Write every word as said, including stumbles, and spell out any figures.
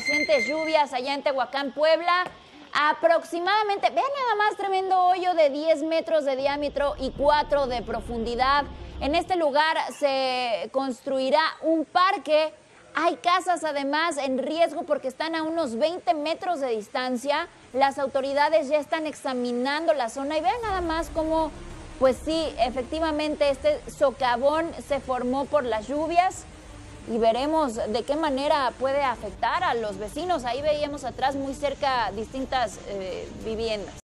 recientes lluvias allá en Tehuacán, Puebla. Aproximadamente, vean nada más, tremendo hoyo de diez metros de diámetro y cuatro de profundidad. En este lugar se construirá un parque. Hay casas además en riesgo porque están a unos veinte metros de distancia. Las autoridades ya están examinando la zona y vean nada más cómo, pues sí, efectivamente este socavón se formó por las lluvias. Y veremos de qué manera puede afectar a los vecinos. Ahí veíamos atrás muy cerca distintas eh, viviendas.